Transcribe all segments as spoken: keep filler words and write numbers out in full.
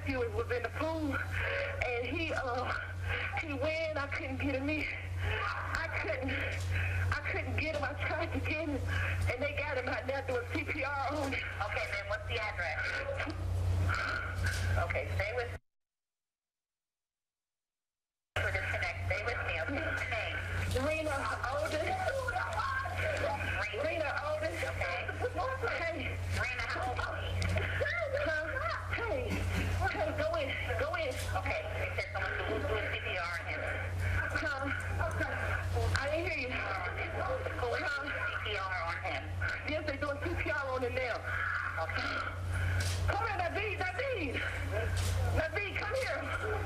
nephew was in the pool, and he uh he went. I couldn't get him in. I couldn't. I couldn't get him. I tried to get him, and they got him out there doing C P R on him. Okay, then what's the address? Okay, stay with me. For disconnect, stay with me. Okay, what's your name? Rena Oldest. Rena Oldest. Okay. Hey. Rena, how old are you? Huh? Hey. Hey, go in. Go in. Okay, they said someone was doing C P R on him. Huh? I didn't hear you. Who is doing C P R on him? Yes, they're doing C P R on him now. Okay. Come here, Naveed. Naveed. Naveed, come here.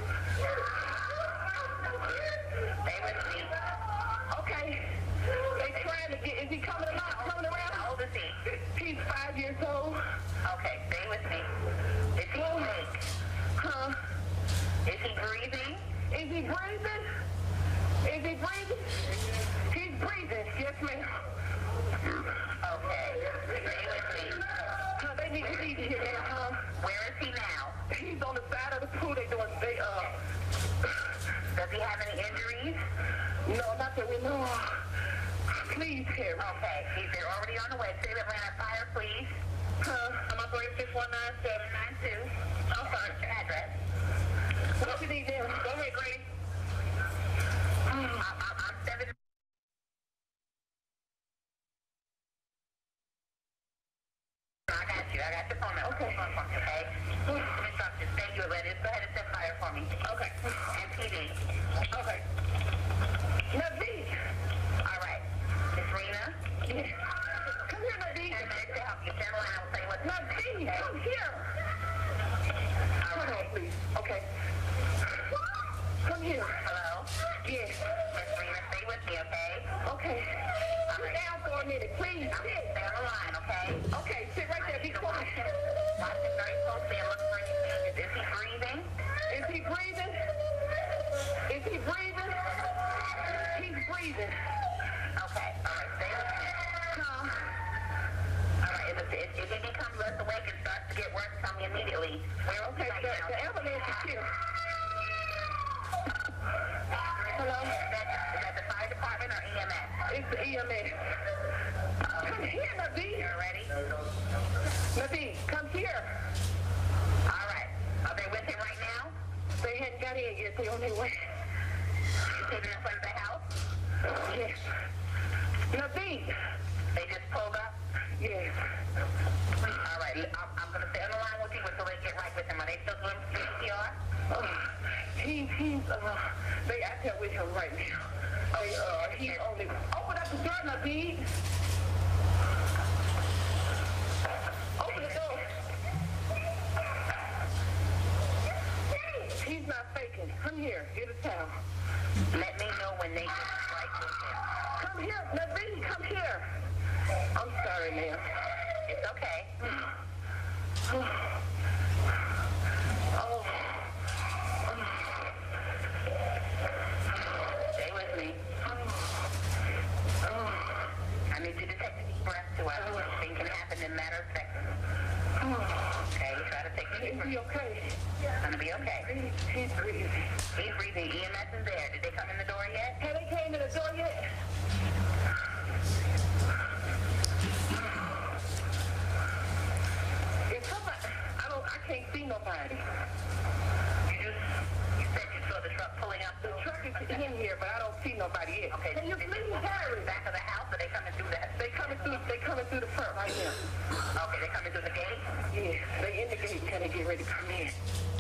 Stay with me. Okay. They trying to get, is he coming around? Coming around? How old is he? He's five years old. Okay, stay with me. Is he awake? Huh? Is he breathing? Is he breathing? Is he breathing? He's breathing. Yes, ma'am. Okay, stay with me. Huh, they need to see you here now, huh? Where is he now? He's on the side of the pool. They doing, they, uh... Does he have any injuries? No, not that we know of. Please, Harry. Okay, he's they're already on the way. Say that Atlanta Fire, please. Huh? I'm on three six one nine seven nine two. I'm sorry, what's your address? What you need now? Go ahead, Grady. I'm, I'm, I'm seven. I got you. I got your phone number. Okay. Phone number, okay? Instructions. Thank you, Atlanta. Go ahead and set fire for me. Okay. And P D. Okay. Naveed. All right. Miss Rena. Yeah. Come here, Naveed. ten minutes to help you. Stand line. I will tell you what to do. Naveed, come here. All Come right. on, please. Okay. Come here. Hello? Yes. Miss Rena, stay with me, okay? Okay. Sit down for a minute, please. I'm Sit. stay on the line, okay? Okay, sit right there. Be quiet. Watch it very closely and look for any changes. Is he breathing? Is he breathing? Is he breathing? He's breathing. Okay. All right. Stay with me. Huh? All right. If, if, if he becomes less awake and starts to get worse, tell me immediately. Where is he Okay, right the, now? the ambulance is here. Hello? Is that, is that the fire department or E M S? It's the E M S. Come here, Naveed. You ready? Naveed, come here. All right. Are they with him right now? They hadn't got in yet. They on their way. You taking them in front of the house? Yes. Naveed. They just pulled up? Yes. All right. I'm, I'm going to stay on the line with you until they get right with him. Are they still doing C P R? Uh, he, he's, uh, they out there with him right now. They, uh, he's only, open up the door, Naveed. Open the door. He's not faking. Come here, get a towel. Let me know when they get right with him. Come here, Naveed, come here. I'm sorry, ma'am. It's okay. Oh. Stay with me. I need you to take a deep breath to us. Things can happen in a matter of seconds. Okay, try to take a deep Is breath. he okay? It's going to be okay. He's breathing. He's breathing. E M S is there. Did they come in the door yet? Have they came to the door yet? If somebody, I don't, I can't see nobody. You just, you said you saw the truck pulling up. The truck is in here, but I don't see nobody yet. Okay. Can you please hurry? Back of the house, or they coming through the? They coming through. They coming through the front right now. Okay, they coming through the gate. Yeah, they in the gate. Can they get ready to come in?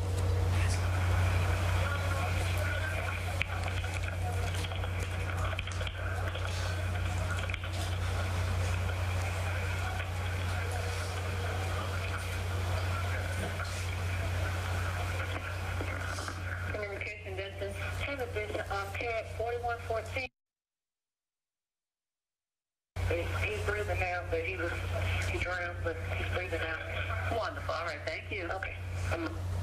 Communication distance. Have a distance on cat forty-one fourteen. He's breathing now, but he was, he drowned, but he's breathing now. Wonderful. All right. Thank you. Okay. Um,